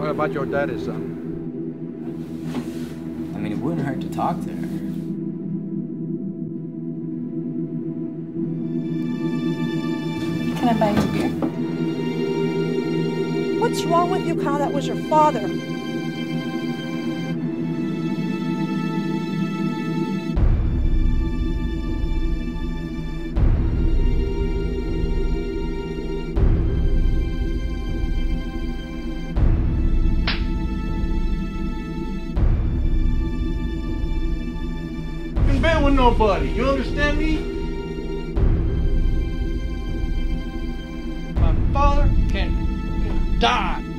What about your daddy, son? I mean, it wouldn't hurt to talk to her. Can I buy you a beer? What's wrong with you, Kyle? That was your father. In bed with nobody, you understand me? My father can die.